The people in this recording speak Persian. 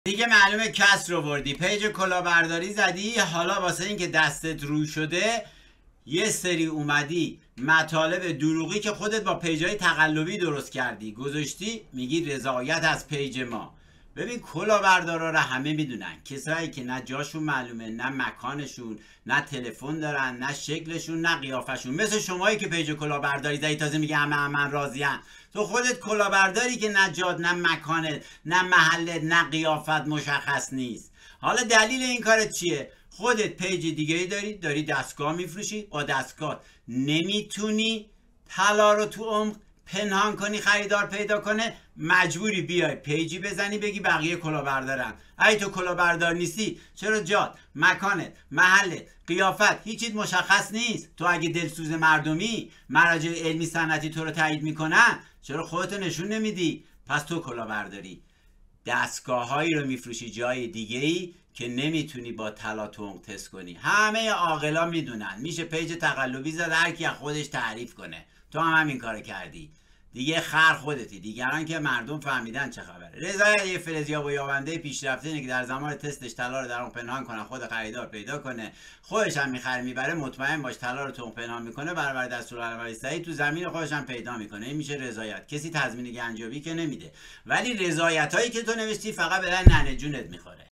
دیگه معلومه کسر آوردی، پیج کلاهبرداری زدی، حالا واسه اینکه دستت رو شده یه سری اومدی مطالب دروغی که خودت با پیجای تقلبی درست کردی گذاشتی، میگی رضایت از پیج ما. ببین کلاهبردارا رو همه میدونن، کسایی که نه جاشون معلومه، نه مکانشون، نه تلفن دارن، نه شکلشون، نه قیافشون. مثل شمایی که پیج کلاهبرداری زدی تازه میگه همه من راضین. تو خودت کلاهبرداری که نه جات، نه مکانت، نه محلت، نه قیافت مشخص نیست. حالا دلیل این کارت چیه؟ خودت پیج دیگه ای داری دستگاه میفروشی، با دستگاه نمیتونی طلا رو تو عمق پنهان کنی خریدار پیدا کنه، مجبوری بیای پیجی بزنی بگی بقیه کلاهبردارن. اگه تو کلاهبردار نیستی، چرا جات، مکانت، محلت، قیافت هیچیت مشخص نیست؟ تو اگه دلسوز مردمی، مراجع علمی صنعتی تو رو تایید میکنن، چرا خودتو نشون نمیدی؟ پس تو کلاهبرداری. دستگاههایی رو میفروشی جای دیگه ای که نمیتونی با طلا تو عمق تست کنی. همه عاقلا میدونن میشه پیج تقلبی زد هر کی خودش تعریف کنه. تو هم همین کارو کردی دیگه، خر خودتی. دیگران که مردم فهمیدن چه خبره. رضایت یه فلزیاب و یابنده پیشرفته اینه که در زمان تستش طلا رو در اون پنهان کنه، خود خریدار پیدا کنه، خودش هم میخره میبره، مطمئن باش طلا رو تو اون پنهان میکنه، برابر دستورالعمل صحیح تو زمین خودش هم پیدا میکنه. این میشه رضایت. کسی تضمین گنجاوی که نمیده، ولی رضایتایی که تو نوشتی فقط به ننه جونت میخوره.